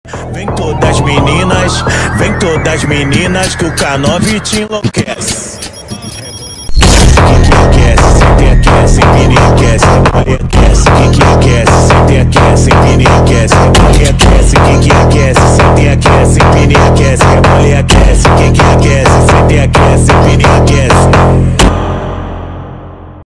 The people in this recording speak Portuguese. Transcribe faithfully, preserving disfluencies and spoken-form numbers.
Vem todas meninas, vem todas meninas que o K nove te enlouquece. Que que aquece, sente aquece, empine aquece, mole aquece. Que que aquece, sente aquece, empine aquece, mole aquece. Que que aquece, sente aquece, empine aquece.